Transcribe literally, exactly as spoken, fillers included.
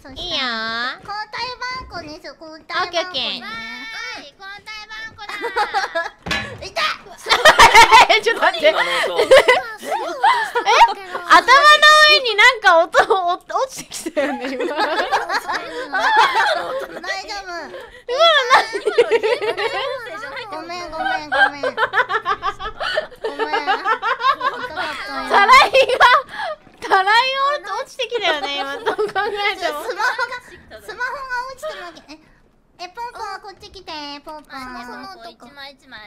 そしたらいいよー。 交代番号にする、交代番号にね。 はい、交代番号だ。 痛い。 え、ちょっと待って。え、 今の音。 頭の上になんか音、お落ちてきたよね、今。 大丈夫。ごめんごめんごめん。ごめん。 たらいが、たらいが落ちてきたよね、今。どう考えても。 スマホが、スマホが落ちてるわけ。え、え、ポンポンはこっち来て、ポンポン。 スマホの音一枚一枚。